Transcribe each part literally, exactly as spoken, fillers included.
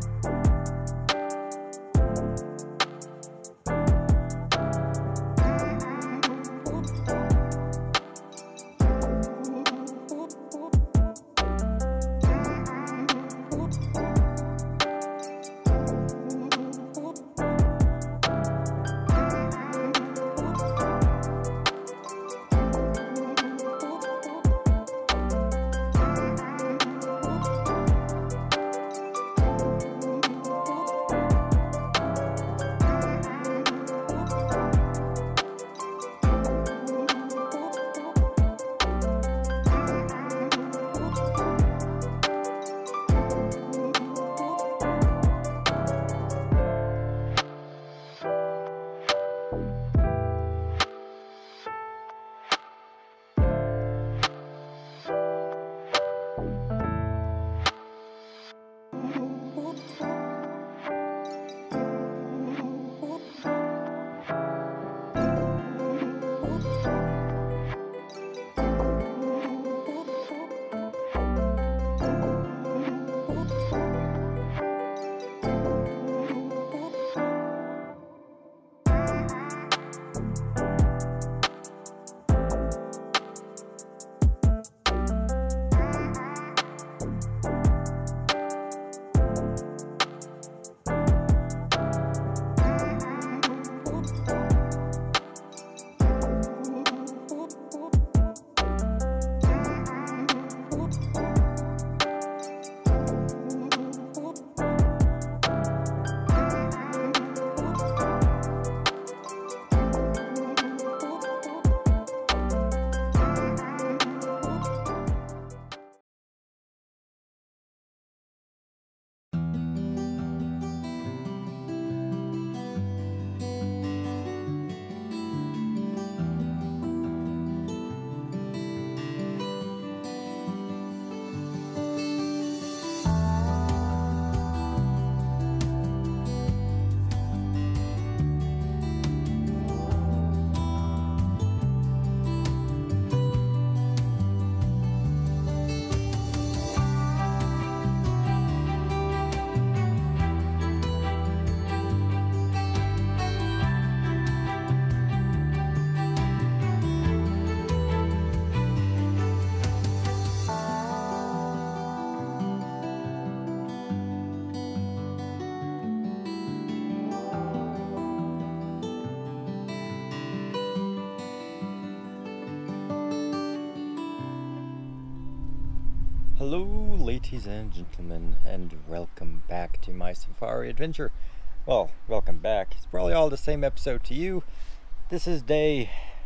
Hello ladies and gentlemen, and welcome back to my safari adventure. Well, welcome back. It's probably all the same episode to you. This is day,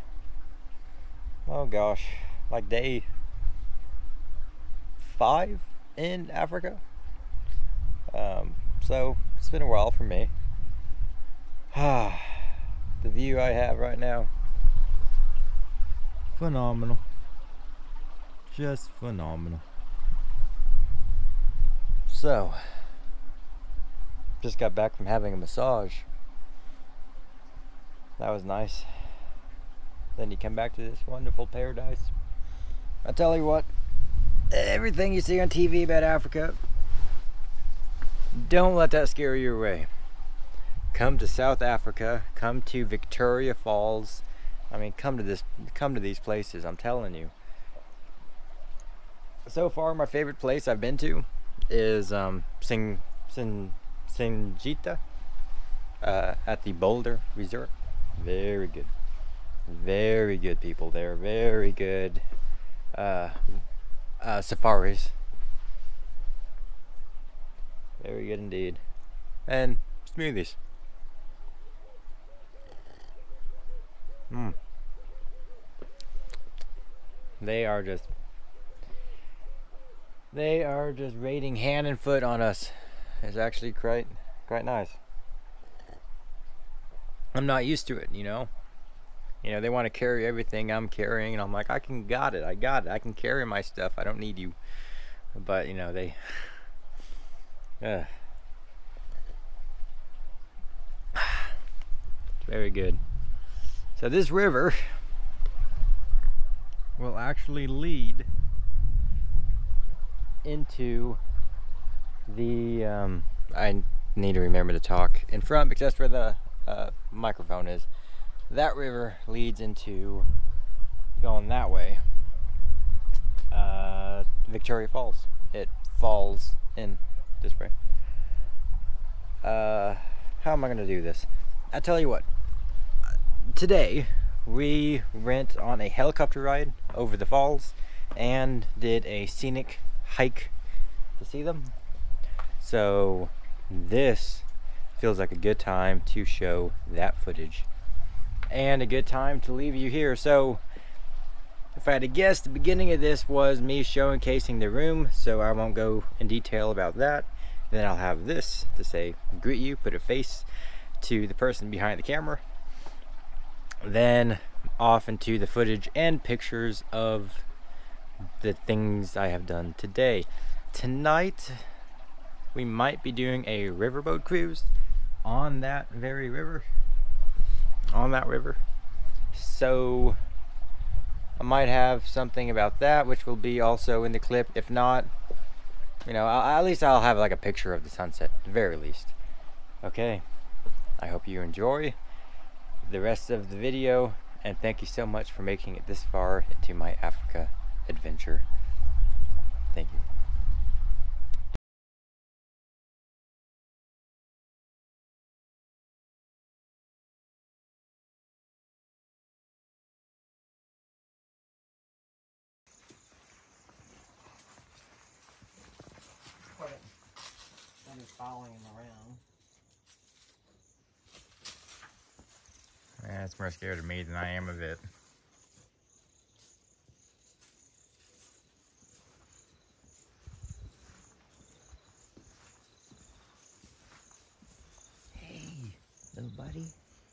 oh gosh, like day five in Africa. Um, so it's been a while for me. Ah, the view I have right now, phenomenal. Just phenomenal. So, just got back from having a massage. That was nice. Then you come back to this wonderful paradise. I tell you what, everything you see on T V about Africa, don't let that scare you away. Come to South Africa, come to Victoria Falls. I mean, come to this, come to these places, I'm telling you. So far, my favorite place I've been to is um, Sing, Sing, Singita uh, at the Boulder Resort. Very good. Very good people there. Very good uh, uh, safaris. Very good indeed. And smoothies. Mm. They are just They are just raiding hand and foot on us. It's actually quite, quite nice. I'm not used to it, you know. You know, they want to carry everything I'm carrying, and I'm like, I can got it, I got it. I can carry my stuff. I don't need you. But you know, they. Uh, very good. So this river will actually lead into the um, I need to remember to talk in front because that's where the uh, microphone is. That river leads into, going that way, uh, Victoria Falls. It falls in this way. Uh, how am I going to do this? I tell you what, today we went on a helicopter ride over the falls and did a scenic hike to see them. So this feels like a good time to show that footage and a good time to leave you here. So if I had to guess, the beginning of this was me showcasing the room, so I won't go in detail about that. Then I'll have this to say greet you, put a face to the person behind the camera. Then off into the footage and pictures of the things I have done today. Tonight we might be doing a riverboat cruise on that very river. On that river. So I might have something about that, which will be also in the clip. If not, you know, I'll, at least I'll have like a picture of the sunset, at the very least. Okay, I hope you enjoy the rest of the video, and thank you so much for making it this far into my Africa adventure. Thank you. I'm just following him around. Yeah, it's more scared of me than I am of it. Hey, little buddy.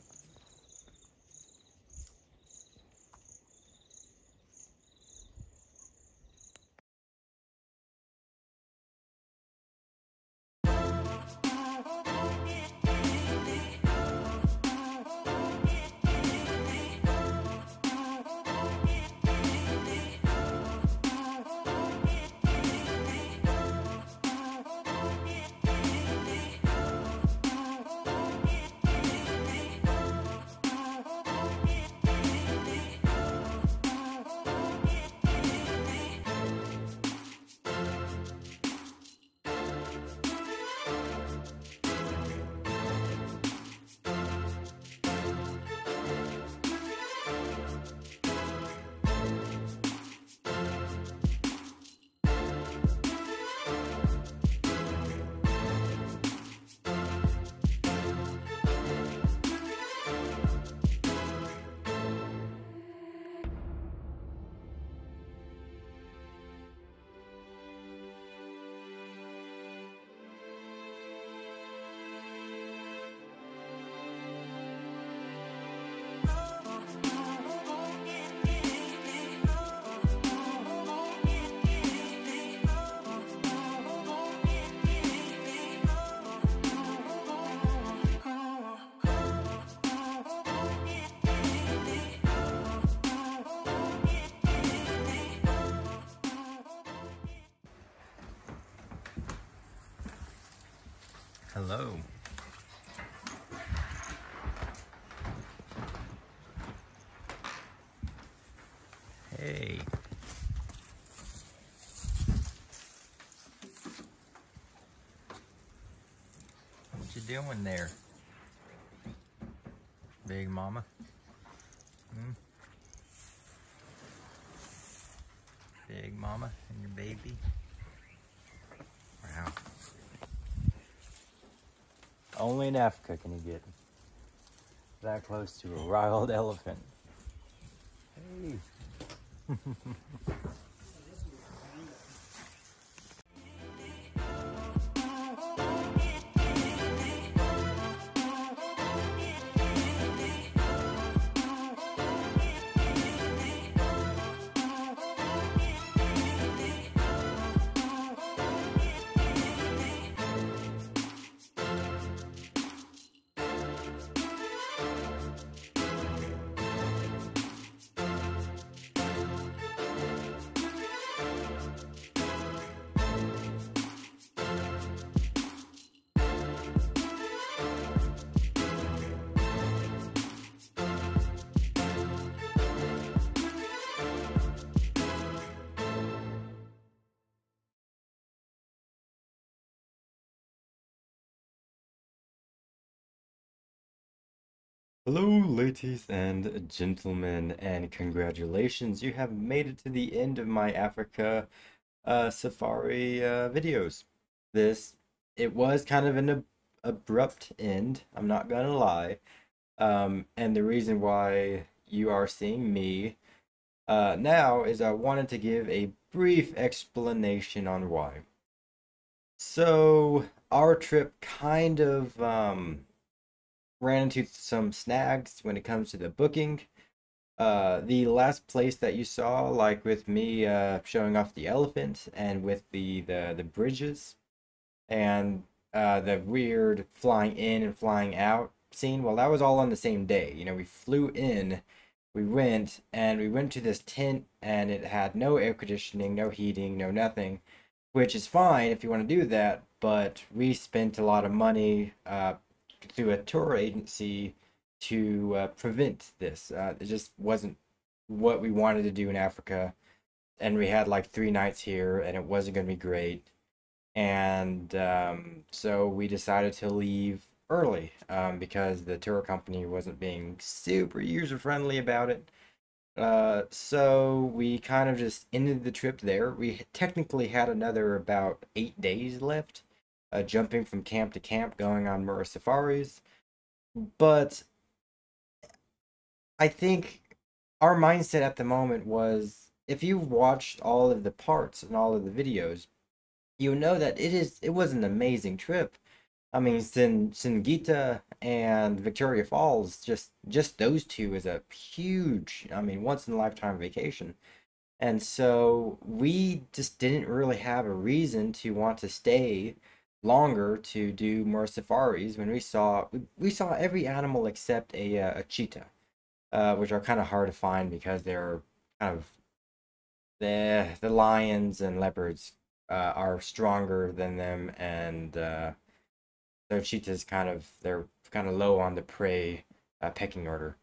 Hello. Hey. What you doing there, big mama? Hmm? Big mama and your baby? Wow. Only in Africa can you get that close to a wild elephant. Hey. Hello, ladies and gentlemen, and congratulations, you have made it to the end of my Africa uh, safari uh, videos. This, it was kind of an ab abrupt end, I'm not gonna lie. Um, and the reason why you are seeing me uh, now is I wanted to give a brief explanation on why. So, our trip kind of um, ran into some snags when it comes to the booking. Uh, the last place that you saw, like with me uh, showing off the elephant and with the the, the bridges and uh, the weird flying in and flying out scene, well, that was all on the same day. You know, we flew in, we went, and we went to this tent, and it had no air conditioning, no heating, no nothing, which is fine if you want to do that, but we spent a lot of money uh, through a tour agency to uh, prevent this. Uh, it just wasn't what we wanted to do in Africa, and we had like three nights here, and it wasn't going to be great. And um, so we decided to leave early um, because the tour company wasn't being super user friendly about it. Uh, so we kind of just ended the trip there. We technically had another about eight days left, uh, jumping from camp to camp, going on more safaris. But I think our mindset at the moment was if you've watched all of the parts and all of the videos, you know that it is it was an amazing trip. I mean, Sin Singita and Victoria Falls, just just those two is a huge, I mean, once in a lifetime vacation. And so we just didn't really have a reason to want to stay longer to do more safaris when we saw we, we saw every animal except a uh, a cheetah, uh, which are kind of hard to find because they're kind of the the lions and leopards uh, are stronger than them, and uh, so cheetahs kind of they're kind of low on the prey uh, pecking order.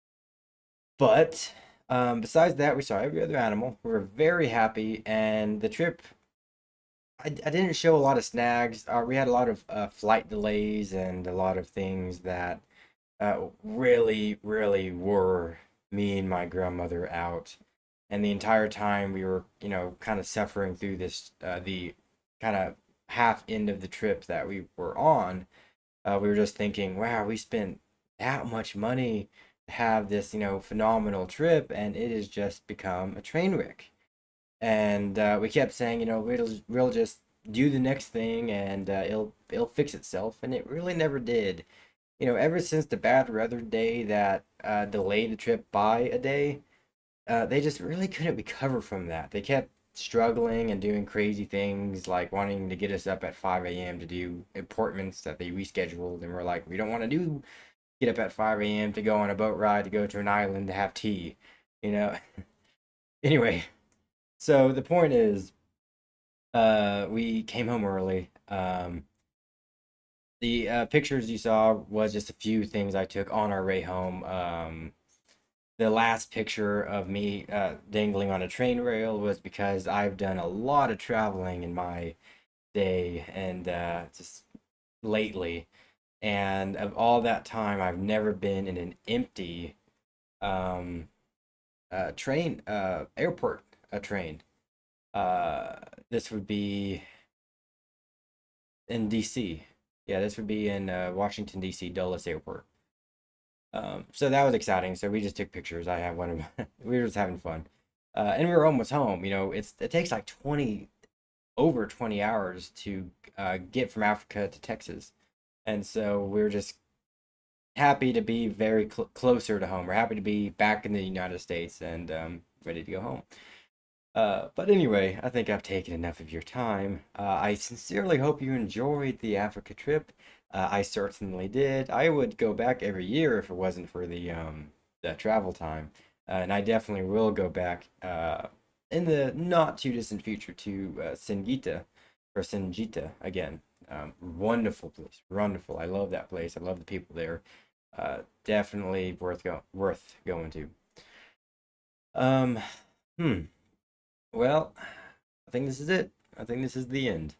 But um, besides that, we saw every other animal. We were very happy, and the trip. I, I didn't show a lot of snags. Uh, we had a lot of uh, flight delays and a lot of things that uh, really, really wore me and my grandmother out. And the entire time we were, you know, kind of suffering through this, uh, the kind of half end of the trip that we were on. Uh, we were just thinking, wow, we spent that much money to have this, you know, phenomenal trip, and it has just become a train wreck. And uh, we kept saying, you know, we'll we'll just do the next thing, and uh, it'll it'll fix itself, and it really never did. You know, ever since the bad weather day that uh, delayed the trip by a day, uh, they just really couldn't recover from that. They kept struggling and doing crazy things, like wanting to get us up at five a m to do appointments that they rescheduled, and we're like, we don't want to do get up at five a m to go on a boat ride to go to an island to have tea, you know. Anyway, so the point is, uh, we came home early. Um, the uh, pictures you saw was just a few things I took on our way home. Um, the last picture of me uh, dangling on a train rail was because I've done a lot of traveling in my day and uh, just lately. And of all that time, I've never been in an empty um, uh, train, uh, airport, a train. Uh, this would be in D C. Yeah, this would be in uh, Washington, D C, Dulles Airport. Um, so that was exciting. So we just took pictures. I have one of we were just having fun. Uh, and we were almost home. You know, it's it takes like twenty over twenty hours to uh, get from Africa to Texas. And so we were just happy to be very cl closer to home. We're happy to be back in the United States and um, ready to go home. Uh, but anyway, I think I've taken enough of your time. Uh, I sincerely hope you enjoyed the Africa trip. Uh, I certainly did. I would go back every year if it wasn't for the um the travel time. Uh, and I definitely will go back uh in the not too distant future to uh, Singita or Sinjita again. Um, wonderful place, wonderful. I love that place. I love the people there. Uh, definitely worth go worth going to. Um, hmm. Well, I think this is it. I think this is the end.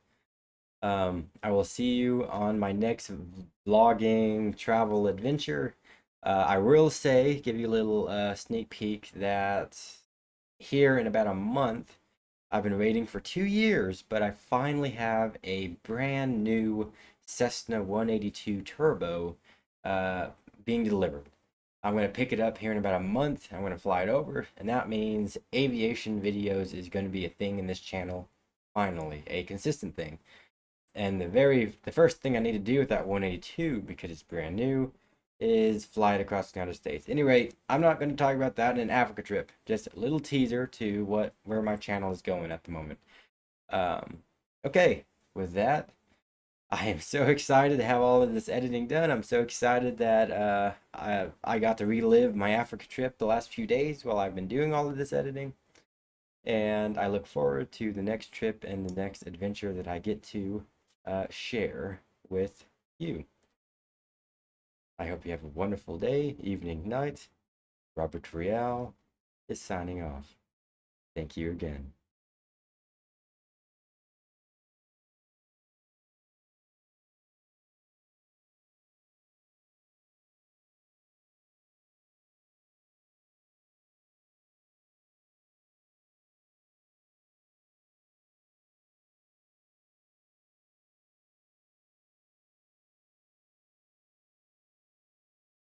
Um, I will see you on my next vlogging travel adventure. Uh, I will say, give you a little uh, sneak peek that here in about a month, I've been waiting for two years, but I finally have a brand new Cessna one eighty-two Turbo uh, being delivered. I'm going to pick it up here in about a month. I'm going to fly it over, and that means aviation videos is going to be a thing in this channel, finally, a consistent thing. And the very the first thing I need to do with that one eighty-two, because it's brand new, is fly it across the United States. Anyway, I'm not going to talk about that in an Africa trip. Just a little teaser to what where my channel is going at the moment. Um, okay, with that, I am so excited to have all of this editing done. I'm so excited that uh, I, I got to relive my Africa trip the last few days while I've been doing all of this editing. And I look forward to the next trip and the next adventure that I get to uh, share with you. I hope you have a wonderful day, evening, night. Robert Rial is signing off. Thank you again.